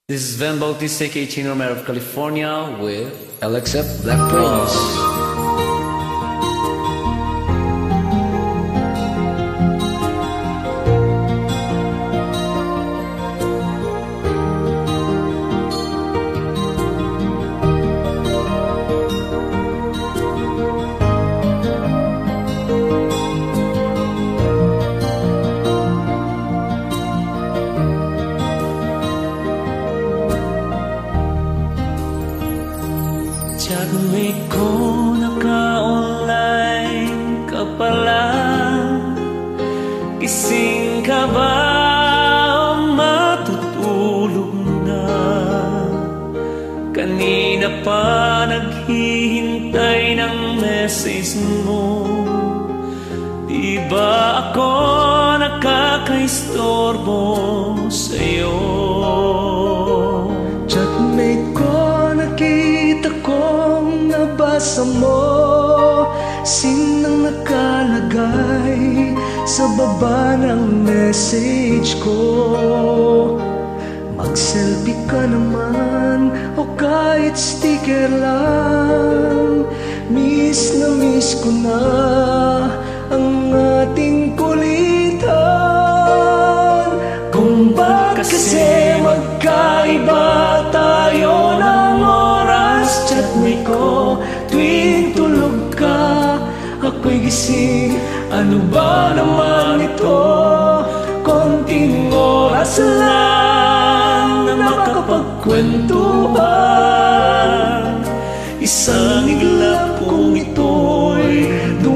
This is Van Bautista, aka Chino Romero of California with LXF Black Prince. Chatmate ko, naka-online ka pala. Gising ka ba o matutulog na? Kanina pa naghihintay ng message mo. Di ba ako nakakaistorbo sa'yo? Chatmate ko, nakita kong nabasa mo. Sinang nakalagay sa baba ng message ko. Mag-selfie ka naman o kahit sticker lang. Miss na miss ko na ang ating kulitan. Kung bakit kasi magkaiba tayo ng oras. Chatmate ko, tuwing tulog ka, ako'y gising. Ano ba naman ito? Konting oras lang na makapagkwentuhan. Isang iglap kung ito'y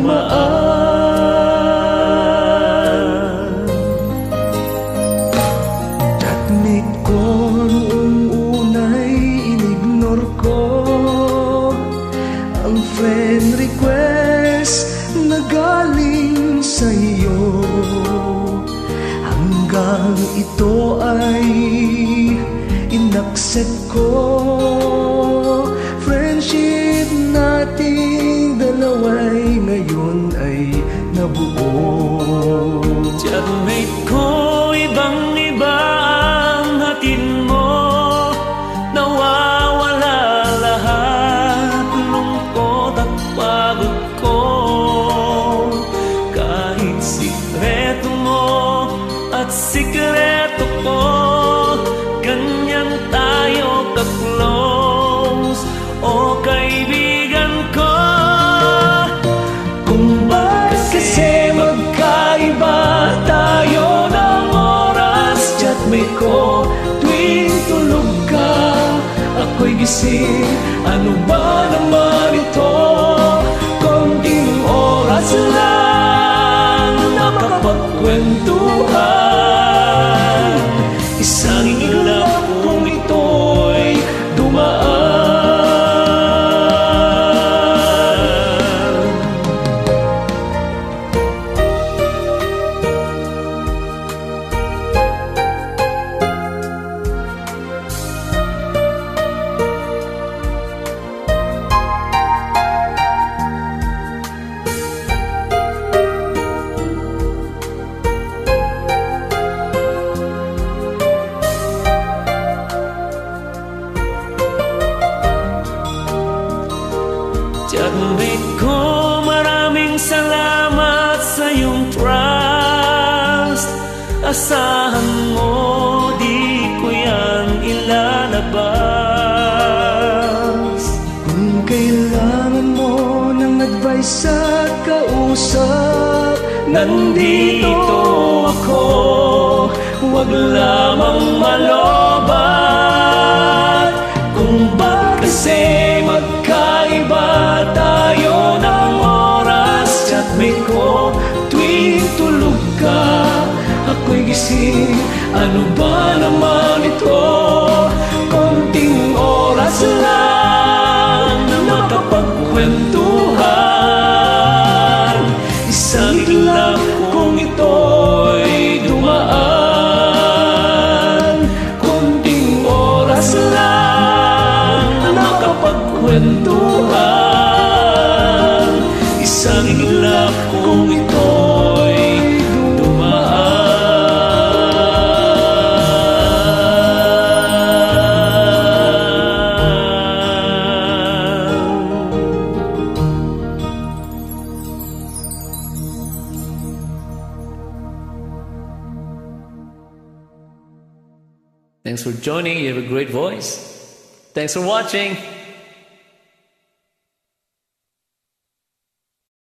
dumaan. Chatmate ko, noong una'y inignore ko ang friend request na galing sa iyo. Hanggang ito ay inaccept ko. Friendship nating dalawa'y ngayon ay nabuo. Chatmate ko, ibang-iba ang hatid mo. Nawawala lahat, lungkot at pagod ko. Kahit sikreto mo at sikreto ko, ganyan tayo ka-close, o kaibigan ko. Kung bakit kasi magkaiba tayo ng oras. Chatmate ko, tuwing tulog ka, ako'y gising. Ano ba naman ito? Konting oras lang na makapagkwentuhan. Isang iglap kung ito'y dumaan. Chatmate ko, maraming salamat sa iyong trust. Asahan mo, di ko yan ilalabas. Kung kailangan mo ng advice at kausap, nandito ako. Huwag lamang malobat. Kung bakit kasi magkaiba tayo ng oras. Chatmate ko, tuwing tulog ka, ako'y gising. Ano ba naman ito? Konting oras lang na makapagkwentuhan. Isang iglap kung ito'y dumaan. Konting oras lang na makapagkwentuhan. Isang iglap kung ito'y dumaan. Thanks for joining. You have a great voice. Thanks for watching.